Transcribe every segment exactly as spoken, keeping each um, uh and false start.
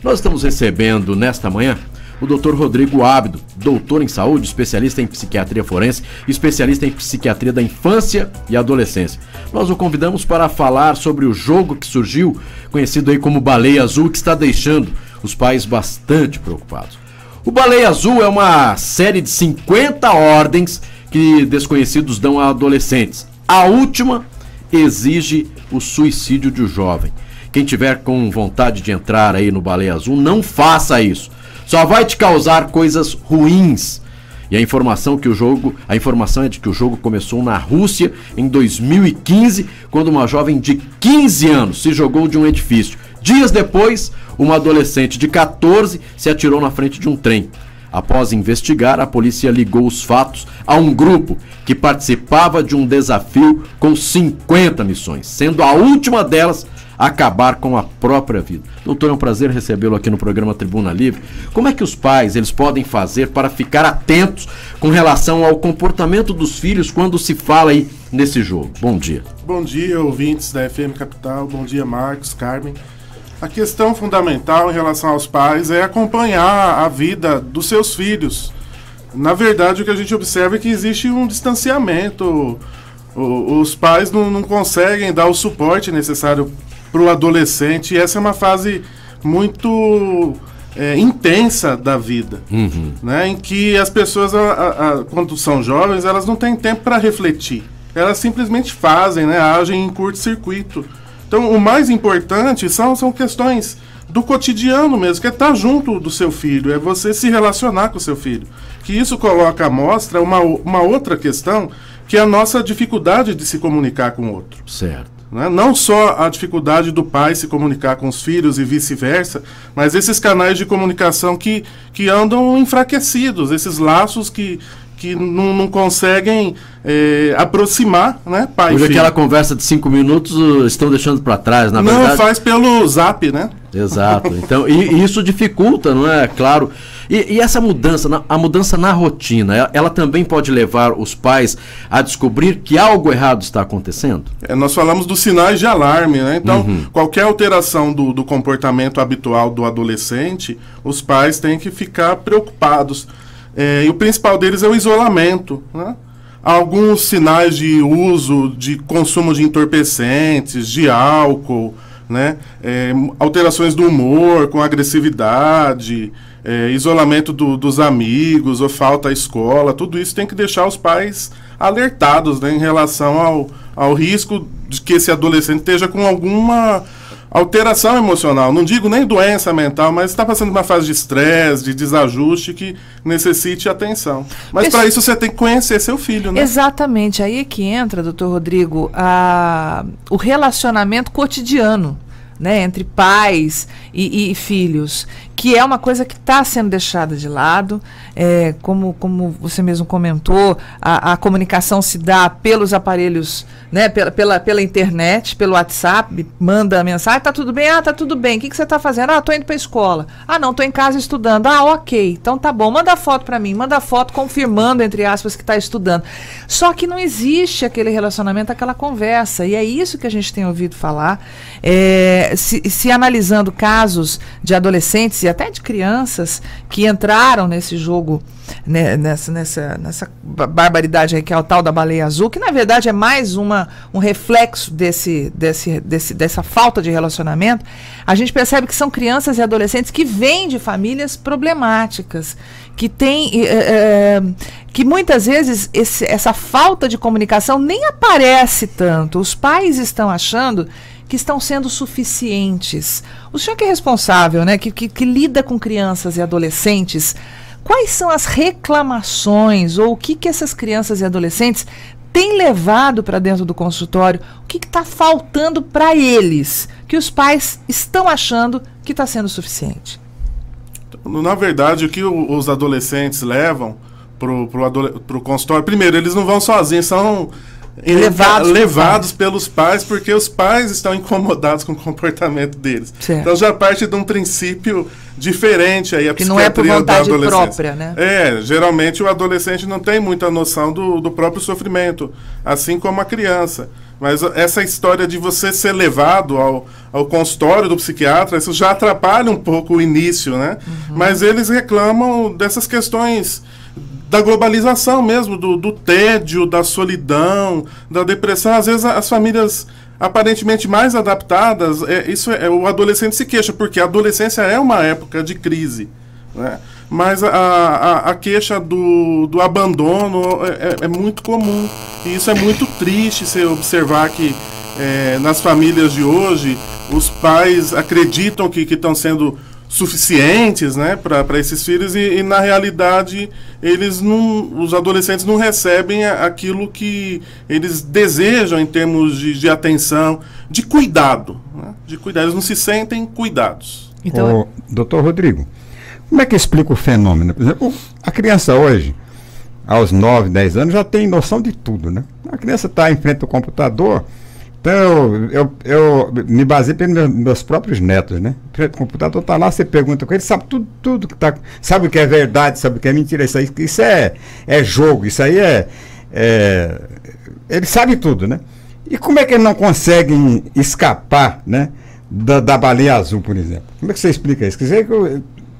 Nós estamos recebendo nesta manhã o doutor Rodrigo Ábido, doutor em saúde, especialista em psiquiatria forense, especialista em psiquiatria da infância e adolescência. Nós o convidamos para falar sobre o jogo que surgiu, conhecido aí como Baleia Azul, que está deixando os pais bastante preocupados. O Baleia Azul é uma série de cinquenta ordens que desconhecidos dão a adolescentes. A última exige o suicídio de um jovem. Quem tiver com vontade de entrar aí no Baleia Azul, não faça isso. Só vai te causar coisas ruins. E a informação que o jogo, a informação é de que o jogo começou na Rússia em dois mil e quinze, quando uma jovem de quinze anos se jogou de um edifício. Dias depois, uma adolescente de quatorze se atirou na frente de um trem. Após investigar, a polícia ligou os fatos a um grupo que participava de um desafio com cinquenta missões, sendo a última delas acabar com a própria vida. Doutor, é um prazer recebê-lo aqui no programa Tribuna Livre. Como é que os pais eles podem fazer para ficar atentos com relação ao comportamento dos filhos quando se fala aí nesse jogo? Bom dia. Bom dia, ouvintes da F M Capital. Bom dia, Marcos, Carmen. A questão fundamental em relação aos pais é acompanhar a vida dos seus filhos. Na verdade, o que a gente observa é que existe um distanciamento. O, os pais não, não conseguem dar o suporte necessário para o adolescente, e essa é uma fase muito é, intensa da vida, uhum. né, em que as pessoas, a, a, a, quando são jovens, elas não têm tempo para refletir, elas simplesmente fazem, né, agem em curto-circuito. Então, o mais importante são, são questões do cotidiano mesmo, que é estar junto do seu filho, é você se relacionar com o seu filho. Que isso coloca à mostra uma, uma outra questão, que é a nossa dificuldade de se comunicar com o outro. Certo. Né? Não só a dificuldade do pai se comunicar com os filhos e vice-versa, mas esses canais de comunicação que, que andam enfraquecidos, esses laços que, que não, não conseguem é, aproximar, né, pai Hoje e filho. Aquela conversa de cinco minutos estão deixando para trás, na verdade. Não, faz pelo zap, né? Exato. Então, e, e isso dificulta, não é? Claro. E, e essa mudança, a mudança na rotina, ela, ela também pode levar os pais a descobrir que algo errado está acontecendo? É, nós falamos dos sinais de alarme, né? Então, uhum. qualquer alteração do, do comportamento habitual do adolescente, os pais têm que ficar preocupados. É, e o principal deles é o isolamento, né? Alguns sinais de uso, de consumo de entorpecentes, de álcool, né? É, alterações do humor, com agressividade, é, isolamento do, dos amigos, ou falta à escola, tudo isso tem que deixar os pais alertados, né, em relação ao, ao risco de que esse adolescente esteja com alguma alteração emocional. Não digo nem doença mental, mas está passando uma fase de estresse, de desajuste que necessite atenção. Mas para isso você tem que conhecer seu filho, né? Exatamente. Aí é que entra, doutor Rodrigo, a, o relacionamento cotidiano, né, entre pais e, e filhos, que é uma coisa que está sendo deixada de lado. É, como, como você mesmo comentou, a, a comunicação se dá pelos aparelhos, né, pela, pela, pela internet, pelo WhatsApp, manda a mensagem, tá tudo bem? Ah, tá tudo bem. O que, que você tá fazendo? Ah, tô indo pra escola. Ah, não, tô em casa estudando. Ah, ok. Então tá bom. Manda foto para mim. Manda foto confirmando, entre aspas, que tá estudando. Só que não existe aquele relacionamento, aquela conversa. E é isso que a gente tem ouvido falar. É, se, se analisando casos de adolescentes e até de crianças que entraram nesse jogo, né, nessa, nessa, nessa barbaridade aí que é o tal da baleia azul, que na verdade é mais uma, um reflexo desse, desse, desse, dessa falta de relacionamento, a gente percebe que são crianças e adolescentes que vêm de famílias problemáticas, que tem, é, é, que muitas vezes esse, essa falta de comunicação nem aparece tanto. Os pais estão achando que estão sendo suficientes. O senhor que é responsável, né, que, que, que lida com crianças e adolescentes, quais são as reclamações ou o que, que essas crianças e adolescentes têm levado para dentro do consultório? O que está faltando para eles, que os pais estão achando que está sendo suficiente? Na verdade, o que o, os adolescentes levam para o consultório, primeiro, eles não vão sozinhos, são levados, levados pelos pais, porque os pais estão incomodados com o comportamento deles. Certo. Então já parte de um princípio diferente aí a que não é por vontade própria, né? É, geralmente o adolescente não tem muita noção do, do próprio sofrimento, assim como a criança. Mas essa história de você ser levado ao, ao consultório do psiquiatra, isso já atrapalha um pouco o início, né? Uhum. Mas eles reclamam dessas questões da globalização mesmo, do, do tédio, da solidão, da depressão. Às vezes as famílias aparentemente mais adaptadas, é, isso é, o adolescente se queixa, porque a adolescência é uma época de crise, né? Mas a, a, a queixa do, do abandono é, é muito comum. E isso é muito triste, você observar que é, nas famílias de hoje, os pais acreditam que estão sendo suficientes, né, para esses filhos e, e na realidade eles não, os adolescentes não recebem aquilo que eles desejam em termos de, de atenção, de cuidado, né, de cuidado. Eles não se sentem cuidados. Então, Ô, doutor Rodrigo, como é que explica o fenômeno? Por exemplo, a criança hoje, aos nove, dez anos, já tem noção de tudo, né? A criança está em frente ao computador, então eu, eu, eu me baseio pelos meus, meus próprios netos, né? O computador está lá, você pergunta com ele, sabe tudo, tudo que tá, sabe o que é verdade, sabe o que é mentira, isso aí, isso é, é jogo, isso aí é, é... Ele sabe tudo, né? E como é que eles não conseguem escapar, né? Da, da baleia azul, por exemplo? Como é que você explica isso? Quer dizer que eu,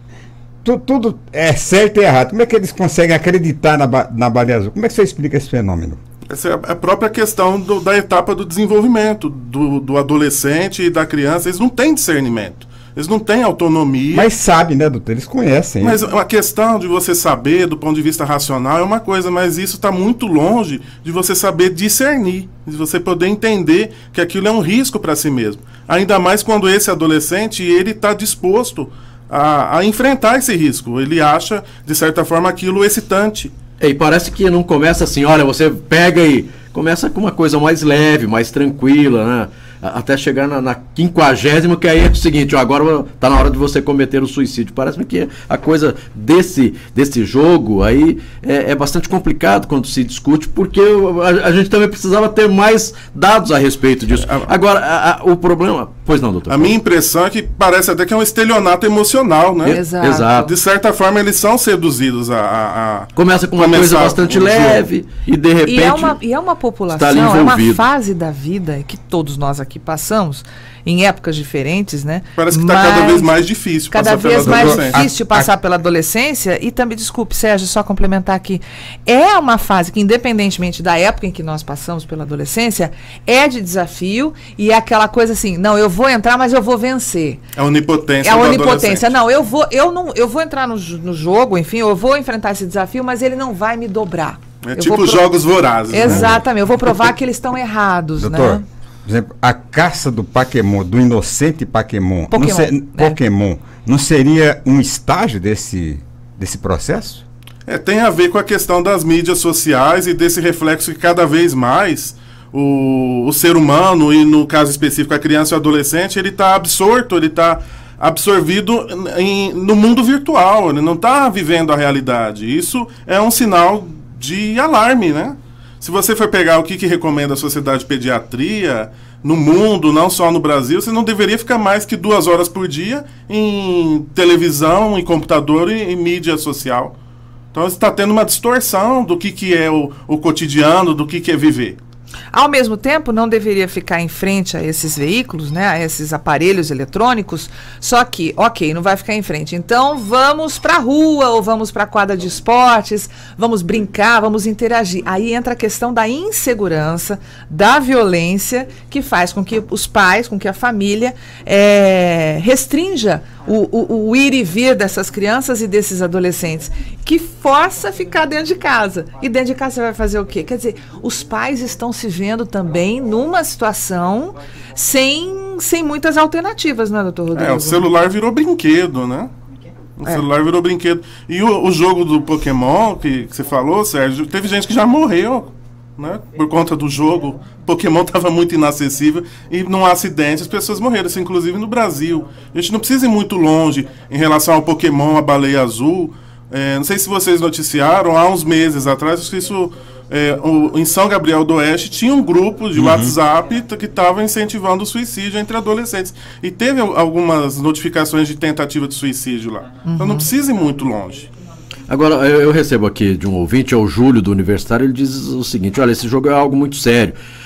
tu, tudo é certo e errado. Como é que eles conseguem acreditar na, ba, na baleia azul? Como é que você explica esse fenômeno? Essa é a própria questão do, da etapa do desenvolvimento do, do adolescente e da criança. Eles não têm discernimento, eles não têm autonomia. Mas sabem, né, doutor? Eles conhecem. Mas a questão de você saber do ponto de vista racional é uma coisa, mas isso está muito longe de você saber discernir, de você poder entender que aquilo é um risco para si mesmo. Ainda mais quando esse adolescente ele está disposto a, a enfrentar esse risco. Ele acha, de certa forma, aquilo excitante. E parece que não começa assim, olha, você pega e começa com uma coisa mais leve, mais tranquila, né? Até chegar na, na quinquagésima, que aí é o seguinte, ó, agora tá na hora de você cometer o suicídio. Parece-me que a coisa desse, desse jogo aí é, é bastante complicado quando se discute, porque a, a gente também precisava ter mais dados a respeito disso. Agora, a, a, o problema... Pois não, doutor. A minha impressão é que parece até que é um estelionato emocional, né? Exato. Exato. De certa forma, eles são seduzidos a... a, a Começa com uma coisa bastante um leve e, de repente... E é uma, e é uma população, é uma fase da vida que todos nós aqui passamos, em épocas diferentes, né? Parece que está cada vez mais difícil cada passar vez pela mais adolescência. difícil passar a, pela adolescência. E também, desculpe, Sérgio, só complementar aqui, é uma fase que, independentemente da época em que nós passamos pela adolescência, é de desafio e é aquela coisa assim, não, eu vou entrar, mas eu vou vencer. É a onipotência. É a onipotência. Não, eu vou, eu não, eu vou entrar no, no jogo, enfim, eu vou enfrentar esse desafio, mas ele não vai me dobrar. É eu tipo jogos vorazes. Exatamente, né? eu vou provar que eles estão errados, doutor, né? Por exemplo, a caça do Pokémon, do inocente Pokémon, Pokémon, não, ser, é. Pokémon, não seria um estágio desse, desse processo? É, tem a ver com a questão das mídias sociais e desse reflexo que cada vez mais o, o ser humano, e no caso específico a criança e o adolescente, ele está absorto, ele está absorvido em, no mundo virtual, ele não está vivendo a realidade. Isso é um sinal de alarme, né? Se você for pegar o que, que recomenda a Sociedade de Pediatria no mundo, não só no Brasil, você não deveria ficar mais que duas horas por dia em televisão, em computador e em mídia social. Então você está tendo uma distorção do que, que é o, o cotidiano, do que, que é viver. Ao mesmo tempo, não deveria ficar em frente a esses veículos, né, a esses aparelhos eletrônicos, só que, ok, não vai ficar em frente. Então, vamos para a rua ou vamos para a quadra de esportes, vamos brincar, vamos interagir. Aí entra a questão da insegurança, da violência, que faz com que os pais, com que a família é, restrinja o, o, o ir e vir dessas crianças e desses adolescentes, que força a ficar dentro de casa. E dentro de casa você vai fazer o quê? Quer dizer, os pais estão se vendo também numa situação sem, sem muitas alternativas, não é, doutor Rodrigo? É, o celular virou brinquedo, né? O é. celular virou brinquedo. E o, o jogo do Pokémon, que, que você falou, Sérgio, teve gente que já morreu, né? Por conta do jogo. Pokémon estava muito inacessível e num acidente as pessoas morreram, isso inclusive no Brasil. A gente não precisa ir muito longe em relação ao Pokémon, a baleia azul. É, não sei se vocês noticiaram, há uns meses atrás, isso, é, o, em São Gabriel do Oeste tinha um grupo de uhum. WhatsApp que estava incentivando o suicídio entre adolescentes. E teve algumas notificações de tentativa de suicídio lá. Uhum. Então não precisa ir muito longe. Agora, eu recebo aqui de um ouvinte, é o Júlio do Universitário, ele diz o seguinte, olha, esse jogo é algo muito sério.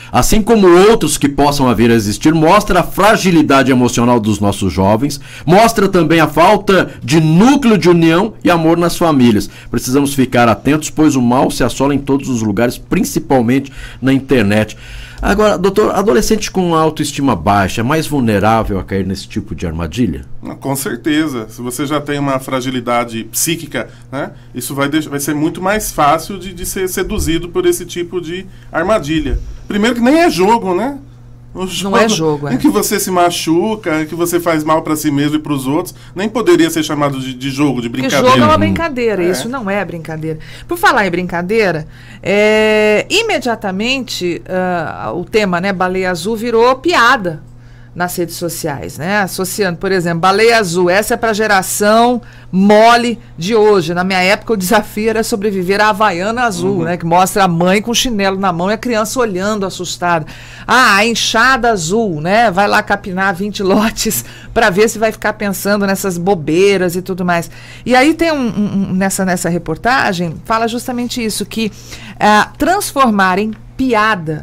assim como outros que possam vir a existir, mostra a fragilidade emocional dos nossos jovens, mostra também a falta de núcleo de união e amor nas famílias. Precisamos ficar atentos, pois o mal se assola em todos os lugares, principalmente na internet. Agora, doutor, adolescente com autoestima baixa é mais vulnerável a cair nesse tipo de armadilha? Com certeza. Se você já tem uma fragilidade psíquica, né, isso vai, deixar, vai ser muito mais fácil de, de ser seduzido por esse tipo de armadilha. Primeiro que nem é jogo, né? O jogo, não é jogo, é. Em que você se machuca, em que você faz mal para si mesmo e para os outros, nem poderia ser chamado de, de jogo, de brincadeira. Porque jogo é uma brincadeira, é. Isso não é brincadeira. Por falar em brincadeira, é, imediatamente uh, o tema, né, baleia azul virou piada nas redes sociais, né? Associando, por exemplo, baleia azul, essa é para a geração mole de hoje. Na minha época o desafio era sobreviver à Havaiana azul, uhum. né? Que mostra a mãe com o chinelo na mão e a criança olhando assustada. Ah, a enxada azul, né? Vai lá capinar vinte lotes para ver se vai ficar pensando nessas bobeiras e tudo mais. E aí tem um, um, nessa, nessa reportagem, fala justamente isso, que uh, transformar em piada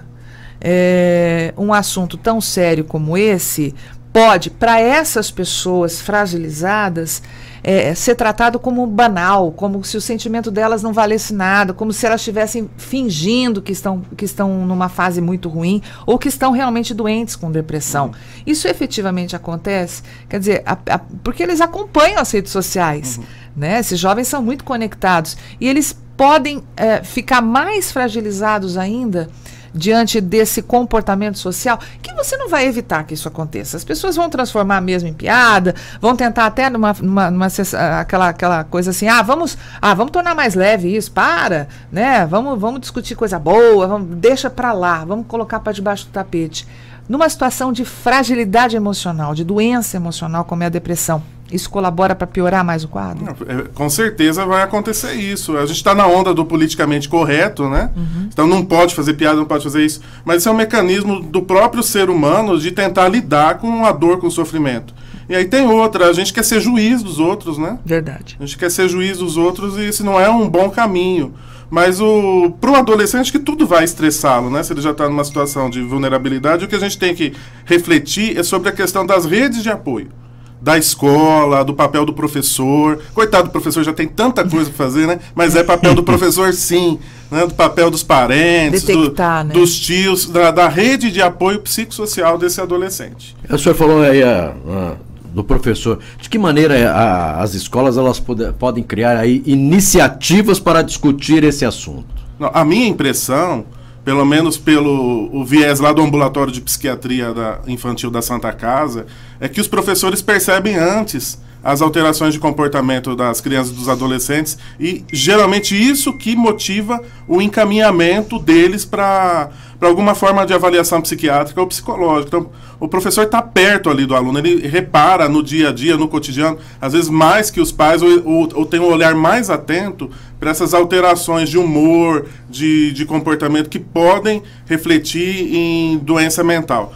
É, um assunto tão sério como esse pode, para essas pessoas fragilizadas, é, ser tratado como banal, como se o sentimento delas não valesse nada, como se elas estivessem fingindo que estão, que estão numa fase muito ruim ou que estão realmente doentes com depressão. Uhum. Isso efetivamente acontece, quer dizer, a, a, porque eles acompanham as redes sociais, uhum. né? Esses jovens são muito conectados e eles podem é, ficar mais fragilizados ainda diante desse comportamento social, que você não vai evitar que isso aconteça. As pessoas vão transformar mesmo em piada, vão tentar até numa, numa, numa aquela, aquela coisa assim, ah, vamos, ah, vamos tornar mais leve isso, para, né? Vamos, vamos discutir coisa boa, vamos, deixa pra lá, vamos colocar para debaixo do tapete. Numa situação de fragilidade emocional, de doença emocional, como é a depressão, isso colabora para piorar mais o quadro? Não, com certeza vai acontecer isso. A gente está na onda do politicamente correto, né? Uhum. Então não pode fazer piada, não pode fazer isso. Mas isso é um mecanismo do próprio ser humano de tentar lidar com a dor, com o sofrimento. E aí tem outra, a gente quer ser juiz dos outros, né? Verdade. A gente quer ser juiz dos outros e esse não é um bom caminho. Mas para o adolescente que tudo vai estressá-lo, né? Se ele já está numa situação de vulnerabilidade, o que a gente tem que refletir é sobre a questão das redes de apoio. Da escola, do papel do professor. Coitado do professor, já tem tanta coisa para fazer, né? Mas é papel do professor, sim. Né? Do papel dos parentes, Detectar, do, né? dos tios, da, da rede de apoio psicossocial desse adolescente. O senhor falou aí a, a, do professor. De que maneira a, as escolas elas pode, podem criar aí iniciativas para discutir esse assunto? Não, a minha impressão, pelo menos pelo o viés lá do ambulatório de psiquiatria da, infantil da Santa Casa, é que os professores percebem antes as alterações de comportamento das crianças e dos adolescentes e geralmente isso que motiva o encaminhamento deles para para alguma forma de avaliação psiquiátrica ou psicológica. Então, o professor está perto ali do aluno, ele repara no dia a dia, no cotidiano, às vezes mais que os pais, ou, ou, ou tem um olhar mais atento para essas alterações de humor, de, de comportamento que podem refletir em doença mental.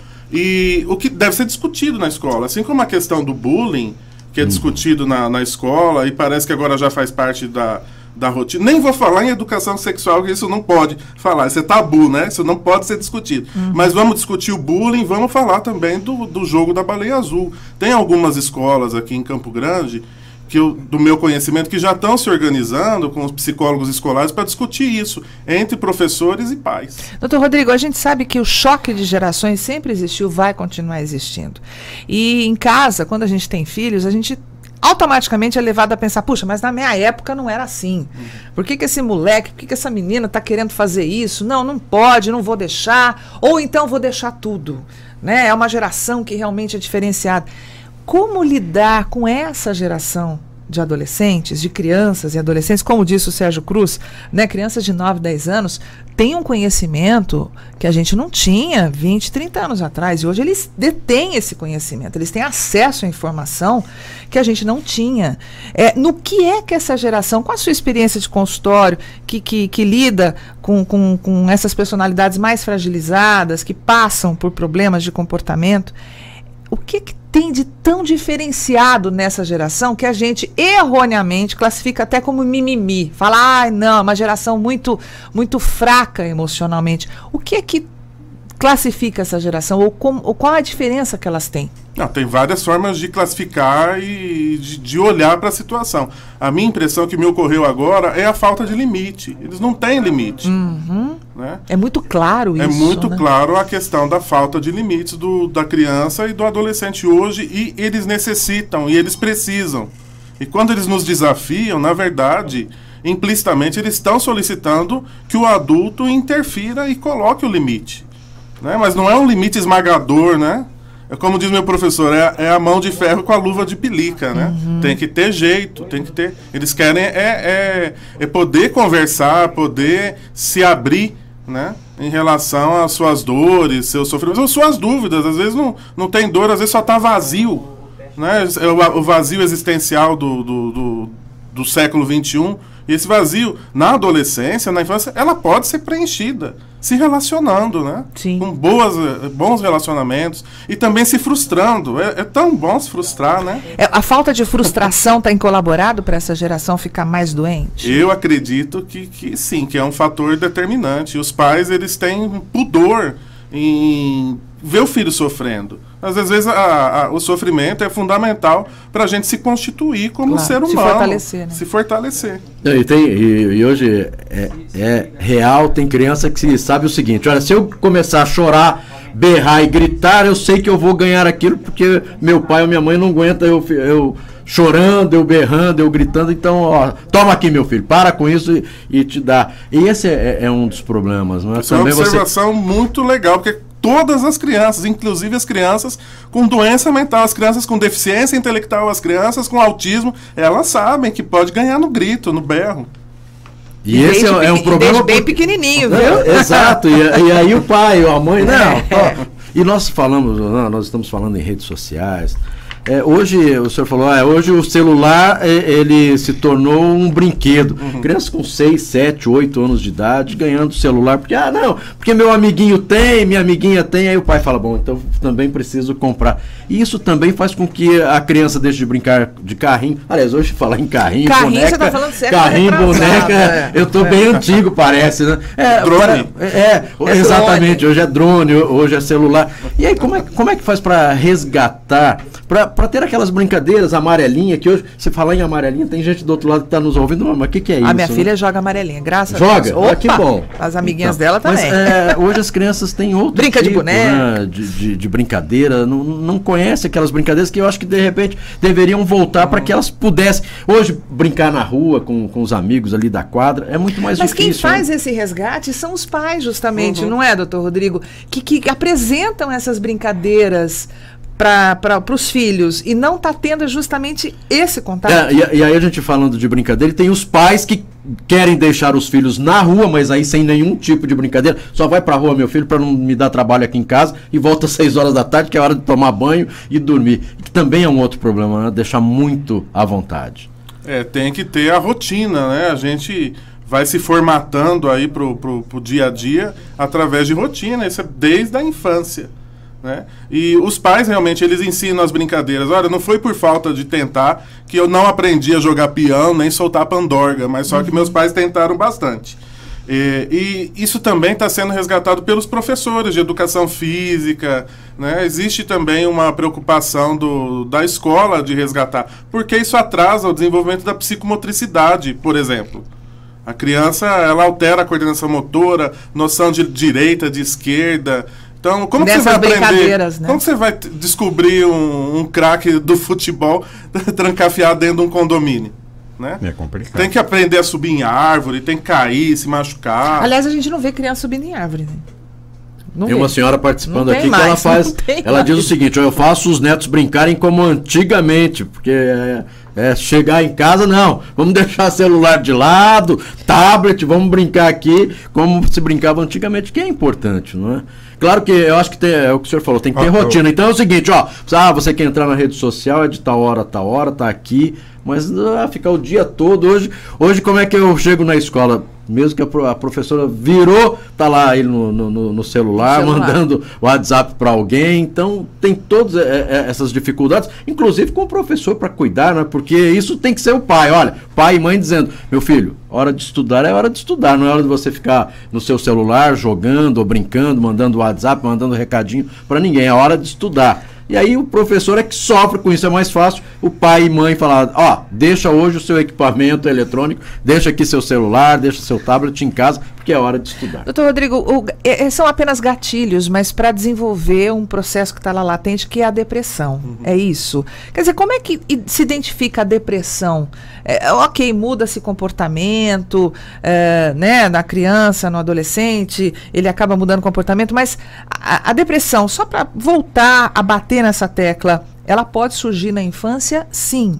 E o que deve ser discutido na escola, assim como a questão do bullying, que é discutido na, na escola e parece que agora já faz parte da, da rotina. Nem vou falar em educação sexual, que isso não pode falar, isso é tabu, né? Isso não pode ser discutido. Uhum. Mas vamos discutir o bullying, vamos falar também do, do jogo da baleia azul. Tem algumas escolas aqui em Campo Grande, que eu, do meu conhecimento, que já estão se organizando com os psicólogos escolares para discutir isso entre professores e pais. Doutor Rodrigo, a gente sabe que o choque de gerações sempre existiu, vai continuar existindo. E em casa, quando a gente tem filhos, a gente automaticamente é levado a pensar, puxa, mas na minha época não era assim. Uhum. Por que que esse moleque, por que que essa menina está querendo fazer isso? Não, não pode, não vou deixar, ou então vou deixar tudo. Né? É uma geração que realmente é diferenciada. Como lidar com essa geração de adolescentes, de crianças e adolescentes, como disse o Sérgio Cruz, né, crianças de nove, dez anos têm um conhecimento que a gente não tinha vinte, trinta anos atrás, e hoje eles detêm esse conhecimento, eles têm acesso à informação que a gente não tinha. É, no que é que essa geração, com a sua experiência de consultório, que, que, que lida com, com, com essas personalidades mais fragilizadas, que passam por problemas de comportamento, o que, que tem de tão diferenciado nessa geração que a gente erroneamente classifica até como mimimi? Fala, ah, não, é uma geração muito, muito fraca emocionalmente. O que é que classifica essa geração? Ou, com, ou qual a diferença que elas têm? Não, tem várias formas de classificar e de, de olhar para a situação. A minha impressão que me ocorreu agora é a falta de limite. Eles não têm limite. Uhum. Né? É muito claro isso. É muito né? claro a questão da falta de limites do, da criança e do adolescente hoje, e eles necessitam e eles precisam. E quando eles nos desafiam, na verdade, implicitamente eles estão solicitando que o adulto interfira e coloque o limite. Né? Mas não é um limite esmagador, né? É como diz meu professor, é, é a mão de ferro com a luva de pelica, né? Uhum. Tem que ter jeito, tem que ter... Eles querem é, é, é poder conversar, poder se abrir, né? Em relação às suas dores, seus sofrimentos, ou suas dúvidas. Às vezes não, não tem dor, às vezes só está vazio. Né? O, o vazio existencial do, do, do, do século vinte e um. E esse vazio, na adolescência, na infância, ela pode ser preenchida se relacionando, né? Sim. Com boas, bons relacionamentos e também se frustrando. É, é tão bom se frustrar, né? É, a falta de frustração tem colaborado para essa geração ficar mais doente? Eu acredito que, que sim, que é um fator determinante. Os pais, eles têm pudor em ver o filho sofrendo. Às vezes a, a, o sofrimento é fundamental para a gente se constituir como claro, ser humano. Se fortalecer. Né? Se fortalecer. E, tem, e, e hoje é, é real, tem criança que sabe o seguinte, olha, se eu começar a chorar, berrar e gritar, eu sei que eu vou ganhar aquilo, porque meu pai ou minha mãe não aguenta eu, eu chorando, eu berrando, eu gritando, então, ó, toma aqui, meu filho, para com isso e, e te dá. E esse é, é um dos problemas, não é? Isso é uma observação você... muito legal, porque todas as crianças, inclusive as crianças com doença mental, as crianças com deficiência intelectual, as crianças com autismo, elas sabem que pode ganhar no grito, no berro. E, e esse é, é um problema bem pequenininho, viu? É, exato, e, e aí o pai ou a mãe, não, é. ó, e nós falamos, não, nós estamos falando em redes sociais. É, hoje, o senhor falou, é, hoje o celular, é, ele se tornou um brinquedo. Uhum. Crianças com seis, sete, oito anos de idade ganhando celular, porque, ah, não, porque meu amiguinho tem, minha amiguinha tem, aí o pai fala, bom, então também preciso comprar. E isso também faz com que a criança deixe de brincar de carrinho. Aliás, hoje falar em carrinho, carrinho boneca, você tá falando certo, carrinho, boneca, é. eu tô é. bem antigo, parece, né? É, drone. Para, é, é exatamente, drone. Hoje é drone, hoje é celular. E aí, como é, como é que faz para resgatar, para ter aquelas brincadeiras amarelinha, que hoje, você falar em amarelinha, tem gente do outro lado que está nos ouvindo, mas o que, que é isso? A minha né? filha joga amarelinha, graças joga? a Deus. Joga? Ah, que bom. As amiguinhas então, dela também. Mas é, hoje as crianças têm outro Brinca tipo, de boneca. Né, de, de, de brincadeira, não, não conhece aquelas brincadeiras que eu acho que de repente deveriam voltar para que elas pudessem. Hoje, brincar na rua com, com os amigos ali da quadra é muito mais mas difícil. Mas quem faz né? esse resgate são os pais, justamente, uhum. não é, doutor Rodrigo? Que, que apresentam essas brincadeiras para os filhos e não está tendo justamente esse contato. É, e, e aí a gente falando de brincadeira, tem os pais que querem deixar os filhos na rua, mas aí sem nenhum tipo de brincadeira, só vai pra rua, meu filho, para não me dar trabalho aqui em casa, e volta às seis horas da tarde, que é a hora de tomar banho e dormir, que também é um outro problema, né? Deixar muito à vontade. É, tem que ter a rotina, né? A gente vai se formatando aí pro, pro, pro dia a dia através de rotina, isso é desde a infância. Né? E os pais realmente eles ensinam as brincadeiras. Olha, não foi por falta de tentar que eu não aprendi a jogar peão nem soltar pandorga, mas só que meus pais tentaram bastante. E, e isso também está sendo resgatado pelos professores de educação física, né? Existe também uma preocupação do, da escola de resgatar, porque isso atrasa o desenvolvimento da psicomotricidade, por exemplo. A criança ela altera a coordenação motora, noção de direita, de esquerda. Então, como que você vai aprender? Né? Como você vai descobrir um, um craque do futebol trancafiado dentro de um condomínio? Né? É complicado. Tem que aprender a subir em árvore, tem que cair, se machucar. Aliás, a gente não vê criança subindo em árvore, né? Não tem vê. Uma senhora participando aqui mais, que ela faz. Ela mais. Diz o seguinte: eu faço os netos brincarem como antigamente, porque é, é chegar em casa, não. Vamos deixar celular de lado, tablet, vamos brincar aqui como se brincava antigamente, que é importante, não é? Claro que eu acho que tem, é o que o senhor falou, tem que ter ah, rotina. Eu... Então é o seguinte, ó, ah, você quer entrar na rede social, é de tal hora, tal hora, tá aqui, mas ah, ficar o dia todo. Hoje, hoje como é que eu chego na escola? mesmo que a, pro, a professora virou, tá lá ele no, no, no celular, celular, mandando WhatsApp para alguém. Então tem todas é, é, essas dificuldades, inclusive com o professor para cuidar, né? Porque isso tem que ser o pai. Olha, pai e mãe dizendo, meu filho, hora de estudar é hora de estudar, não é hora de você ficar no seu celular jogando ou brincando, mandando WhatsApp, mandando recadinho para ninguém, é hora de estudar. E aí o professor é que sofre com isso, é mais fácil o pai e mãe falar, ó, oh, deixa hoje o seu equipamento eletrônico, deixa aqui seu celular, deixa seu tablet em casa, porque é hora de estudar. Doutor Rodrigo, o, é, são apenas gatilhos, mas para desenvolver um processo que está lá latente, que é a depressão, uhum. é isso? Quer dizer, como é que se identifica a depressão? É, ok, muda-se comportamento, é, né, na criança, no adolescente, ele acaba mudando o comportamento, mas a, a depressão, só para voltar a bater nessa tecla, ela pode surgir na infância? Sim.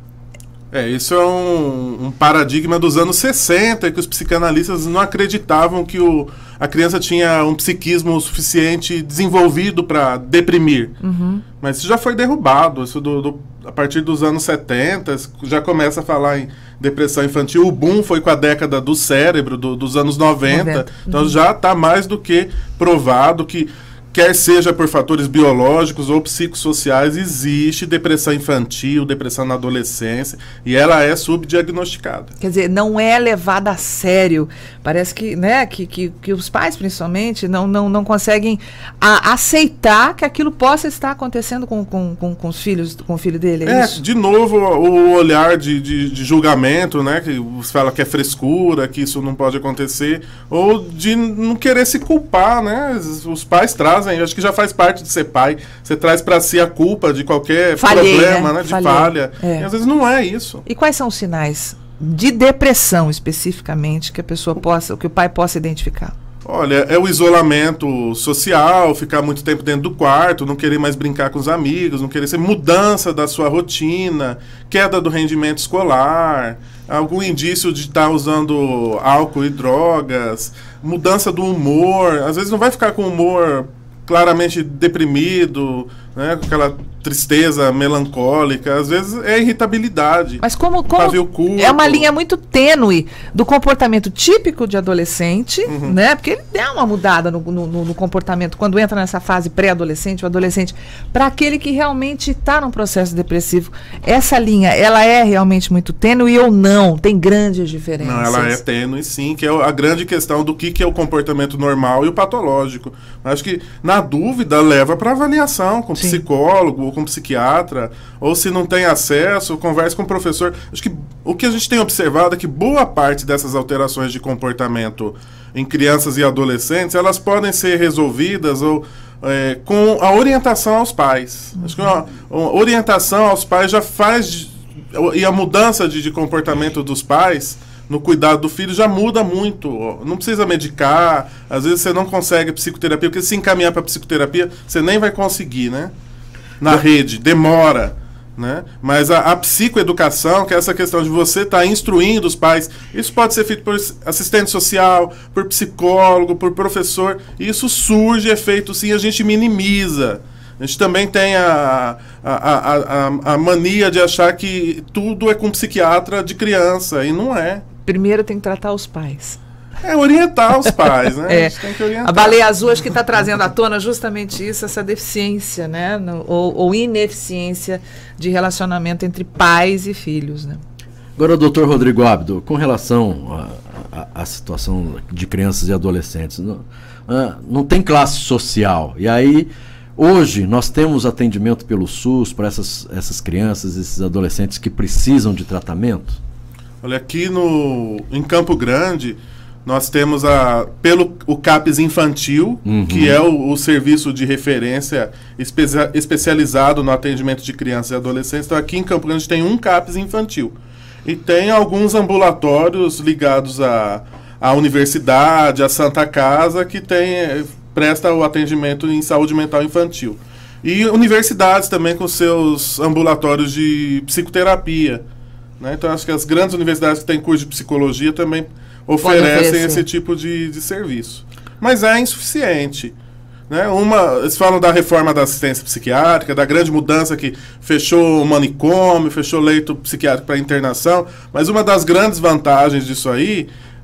É, isso é um, um paradigma dos anos sessenta, que os psicanalistas não acreditavam que o, a criança tinha um psiquismo suficiente desenvolvido para deprimir. Uhum. Mas isso já foi derrubado. Isso do, do, a partir dos anos setenta, já começa a falar em depressão infantil. O boom foi com a década do cérebro, do, dos anos noventa. noventa. Então uhum. já está mais do que provado que, quer seja por fatores biológicos ou psicossociais, existe depressão infantil, depressão na adolescência, e ela é subdiagnosticada. Quer dizer, não é levada a sério. Parece que, né, que, que, que os pais, principalmente, não, não, não conseguem a, aceitar que aquilo possa estar acontecendo com, com, com, com os filhos, com o filho dele. É, é isso? De novo, o olhar de, de, de julgamento, né, que você fala que é frescura, que isso não pode acontecer, ou de não querer se culpar, né? Os pais trazem, acho que já faz parte de ser pai, você traz para si a culpa de qualquer Falhei, problema, né? Né, de Falhei. falha, é. E às vezes não é isso. E quais são os sinais de depressão, especificamente, que a pessoa possa, que o pai possa identificar? Olha, é o isolamento social, ficar muito tempo dentro do quarto, não querer mais brincar com os amigos, não querer ser mudança da sua rotina, queda do rendimento escolar, algum indício de estar usando álcool e drogas, mudança do humor, às vezes não vai ficar com humor claramente deprimido, né, com aquela tristeza melancólica, às vezes é irritabilidade. Mas como, como é uma linha muito tênue do comportamento típico de adolescente, uhum. né? Porque ele dá uma mudada no, no, no comportamento quando entra nessa fase pré-adolescente ou adolescente, para aquele que realmente está num processo depressivo. Essa linha, ela é realmente muito tênue ou não? Tem grandes diferenças? Não, ela é tênue, sim, que é a grande questão do que, que é o comportamento normal e o patológico. Acho que, na dúvida, leva para avaliação com sim. psicólogo ou com psiquiatra, ou se não tem acesso, converse com o professor. Acho que o que a gente tem observado é que boa parte dessas alterações de comportamento em crianças e adolescentes, elas podem ser resolvidas ou é, com a orientação aos pais. Uhum. Acho que uma, uma orientação aos pais já faz, e a mudança de, de comportamento dos pais no cuidado do filho já muda muito. Não precisa medicar, às vezes você não consegue psicoterapia, porque se encaminhar para psicoterapia, você nem vai conseguir, né? Na rede, demora, né? Mas a, a psicoeducação, que é essa questão de você estar tá instruindo os pais, isso pode ser feito por assistente social, por psicólogo, por professor, e isso surge, é feito sim, a gente minimiza. A gente também tem a, a, a, a, a mania de achar que tudo é com psiquiatra de criança, e não é. Primeiro tem que tratar os pais. É orientar os pais, né? É. A gente tem que orientar. A Baleia Azul acho que está trazendo à tona justamente isso, essa deficiência, né? No, ou, ou ineficiência de relacionamento entre pais e filhos, né? Agora, doutor Rodrigo Ábido, com relação à situação de crianças e adolescentes, não, uh, não tem classe social. E aí, hoje, nós temos atendimento pelo SUS para essas, essas crianças, esses adolescentes que precisam de tratamento? Olha, aqui no, em Campo Grande, nós temos a, pelo, o CAPS Infantil, uhum. que é o, o serviço de referência especia, especializado no atendimento de crianças e adolescentes. Então, aqui em Campo Grande tem um CAPS Infantil. E tem alguns ambulatórios ligados à, à universidade, à Santa Casa, que tem, presta o atendimento em saúde mental infantil. E universidades também com seus ambulatórios de psicoterapia. Né? Então, acho que as grandes universidades que têm curso de psicologia também oferecem esse tipo de, de serviço. Mas é insuficiente. Né? Uma, eles falam da reforma da assistência psiquiátrica, da grande mudança que fechou o manicômio, fechou leito psiquiátrico para internação, mas uma das grandes vantagens disso aí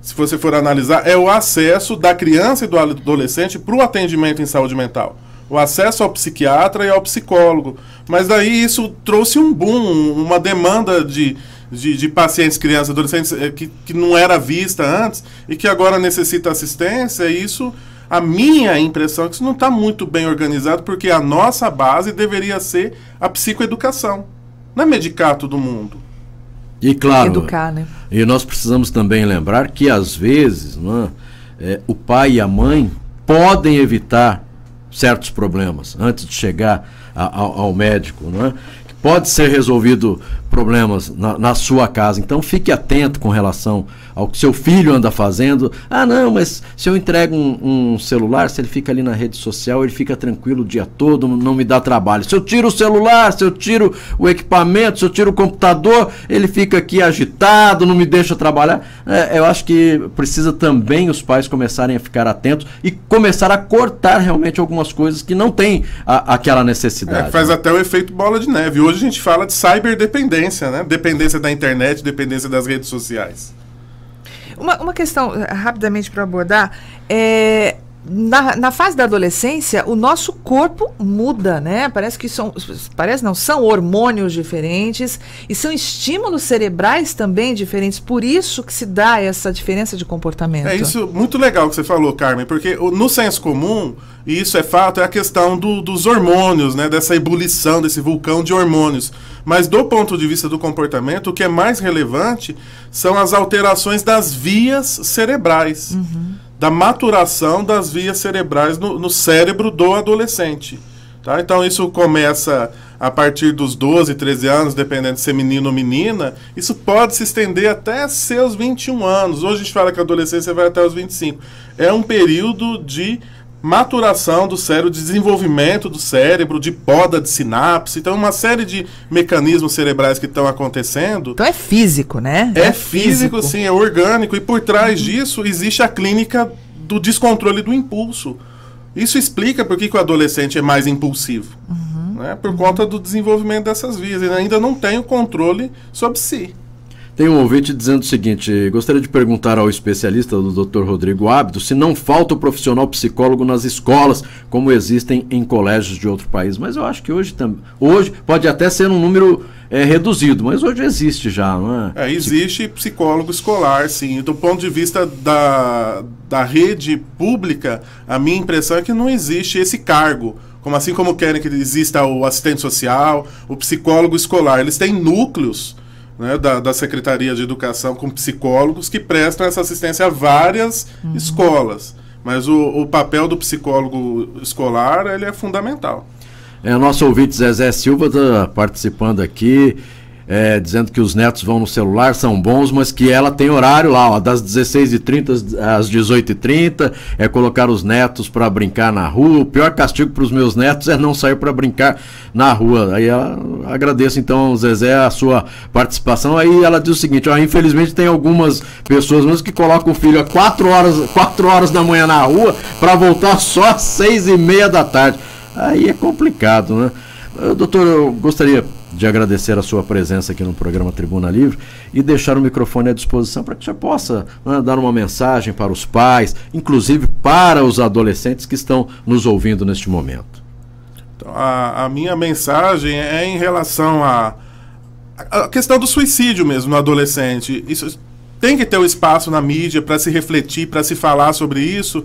se você for analisar, é o acesso da criança e do adolescente para o atendimento em saúde mental. O acesso ao psiquiatra e ao psicólogo. Mas daí isso trouxe um boom, uma demanda de, de, de pacientes, crianças, adolescentes que, que não era vista antes e que agora necessita assistência. E isso, a minha impressão é que isso não está muito bem organizado, porque a nossa base deveria ser a psicoeducação. Não é medicar todo mundo. E claro, educar, né? E nós precisamos também lembrar que às vezes, não é, é, o pai e a mãe podem evitar certos problemas antes de chegar a, a, ao médico, não é? Pode ser resolvido problemas na, na sua casa. Então fique atento com relação ao que seu filho anda fazendo. Ah, não, mas se eu entrego um, um celular, se ele fica ali na rede social, ele fica tranquilo o dia todo, não me dá trabalho. Se eu tiro o celular, se eu tiro o equipamento, se eu tiro o computador, ele fica aqui agitado, não me deixa trabalhar. É, eu acho que precisa também os pais começarem a ficar atentos e começar a cortar realmente algumas coisas que não tem a, aquela necessidade. É, faz né? até o efeito bola de neve. Hoje a gente fala de cyberdependência, né? Dependência da internet, dependência das redes sociais. Uma, uma questão, rapidamente para abordar, é, na, na fase da adolescência, o nosso corpo muda, né? Parece que são, parece não, são hormônios diferentes e são estímulos cerebrais também diferentes, por isso que se dá essa diferença de comportamento. É isso, muito legal que você falou, Carmen, porque no senso comum, e isso é fato, é a questão do, dos hormônios, né? Dessa ebulição, desse vulcão de hormônios. Mas do ponto de vista do comportamento, o que é mais relevante são as alterações das vias cerebrais, uhum. da maturação das vias cerebrais no, no cérebro do adolescente. Tá? Então isso começa a partir dos doze, treze anos, dependendo de ser menino ou menina, isso pode se estender até seus vinte e um anos. Hoje a gente fala que a adolescência vai até os vinte e cinco. É um período de maturação do cérebro, de desenvolvimento do cérebro, de poda de sinapse. Então, uma série de mecanismos cerebrais que estão acontecendo. Então é físico, né? É, é físico, físico, sim, é orgânico. E por trás uhum. disso existe a clínica do descontrole do impulso. Isso explica por que, que o adolescente é mais impulsivo. Uhum. Né? Por uhum. conta do desenvolvimento dessas vias. Ele ainda não tem o controle sobre si. Tem um ouvinte dizendo o seguinte: gostaria de perguntar ao especialista, do doutor Rodrigo Ábido, se não falta o profissional psicólogo nas escolas, como existem em colégios de outro país. Mas eu acho que hoje também. Hoje pode até ser um número é, reduzido, mas hoje existe já, não é? É, existe psicólogo escolar, sim. Do ponto de vista da, da rede pública, a minha impressão é que não existe esse cargo. Como assim como querem que exista o assistente social, o psicólogo escolar. Eles têm núcleos, né, da, da Secretaria de Educação com psicólogos que prestam essa assistência a várias uhum. escolas. Mas o, o papel do psicólogo escolar, ele é fundamental. É, o nosso ouvinte Zezé Silva está participando aqui, é, dizendo que os netos vão no celular, são bons, mas que ela tem horário lá, ó, das dezesseis e trinta às dezoito e trinta, é colocar os netos para brincar na rua. O pior castigo para os meus netos é não sair para brincar na rua. Aí ela, agradeço então, Zezé, a sua participação. Aí ela diz o seguinte: ó, infelizmente tem algumas pessoas mesmo que colocam o filho a quatro horas, quatro horas da manhã na rua para voltar só às seis e meia da tarde. Aí é complicado, né? Doutor, eu gostaria de agradecer a sua presença aqui no programa Tribuna Livre e deixar o microfone à disposição para que você possa, né, dar uma mensagem para os pais, inclusive para os adolescentes que estão nos ouvindo neste momento. Então, a, a minha mensagem é em relação à a, a questão do suicídio mesmo no adolescente. Isso tem que ter um espaço na mídia para se refletir, para se falar sobre isso,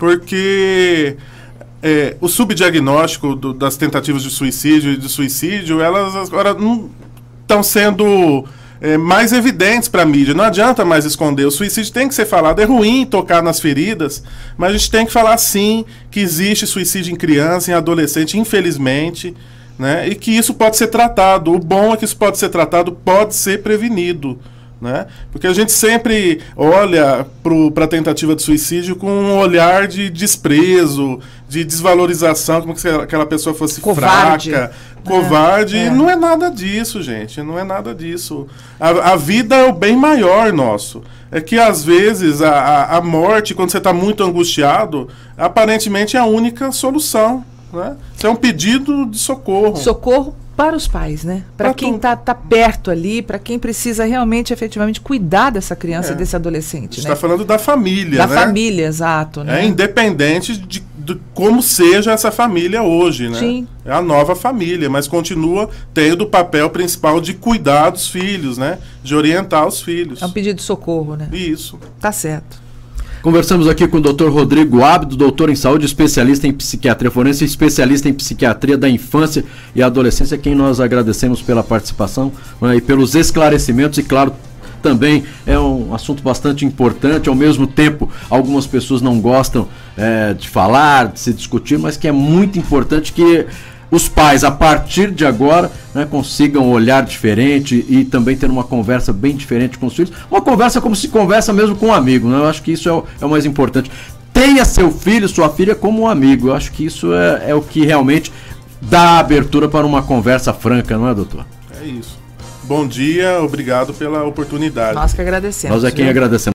porque É, o subdiagnóstico do, das tentativas de suicídio e de suicídio, elas agora não estão sendo é, mais evidentes para a mídia. Não adianta mais esconder. O suicídio tem que ser falado. É ruim tocar nas feridas, mas a gente tem que falar sim que existe suicídio em criança, em adolescente, infelizmente, né? E que isso pode ser tratado. O bom é que isso pode ser tratado, pode ser prevenido. Né? Porque a gente sempre olha para a tentativa de suicídio com um olhar de desprezo, de desvalorização, como se aquela pessoa fosse covarde. fraca, covarde. É, é. Não é nada disso, gente. Não é nada disso. A, a vida é o bem maior nosso. É que às vezes a, a, a morte, quando você está muito angustiado, aparentemente é a única solução. Né? Isso é um pedido de socorro. Socorro para os pais, né? Para quem está tá perto ali, para quem precisa realmente, efetivamente, cuidar dessa criança É. e desse adolescente. A gente né? está falando da família, Da né? família, exato. Né? É independente de, de como seja essa família hoje, né? Sim. É a nova família, mas continua tendo o papel principal de cuidar dos filhos, né? De orientar os filhos. É um pedido de socorro, né? Isso. Tá certo. Conversamos aqui com o doutor Rodrigo Ábido, doutor em saúde, especialista em psiquiatria forense, especialista em psiquiatria da infância e adolescência, quem nós agradecemos pela participação, né, e pelos esclarecimentos, e claro, também é um assunto bastante importante, ao mesmo tempo algumas pessoas não gostam é, de falar, de se discutir, mas que é muito importante que os pais, a partir de agora, né, consigam olhar diferente e também ter uma conversa bem diferente com os filhos. Uma conversa como se conversa mesmo com um amigo, né? Eu acho que isso é o, é o mais importante. Tenha seu filho, sua filha como um amigo. Eu acho que isso é, é o que realmente dá abertura para uma conversa franca, não é, doutor? É isso. Bom dia, obrigado pela oportunidade. Nós que agradecemos. Nós é quem viu? agradecemos.